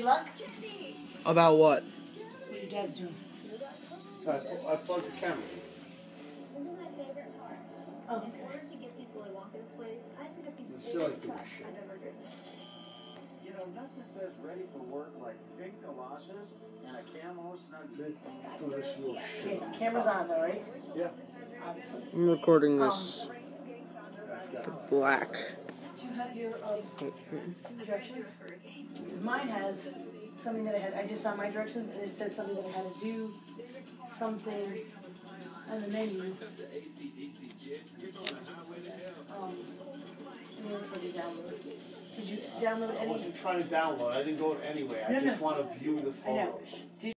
luck? About what? What your dad's doing? I plugged the camera. Oh, okay. It's still like doing shit. You know, nothing says ready for work like pink galoshes and a camo snug fit. Do this little Okay, shit. camera's on though, right? Yeah. Obviously. I'm recording this black. Do you have your directions? Because mine has something that I just found my directions and it said something that I had to do something on the menu. In order for the download. Did you download I any? wasn't trying to download. I didn't go anywhere. I No, just no. want to view the I know. photos.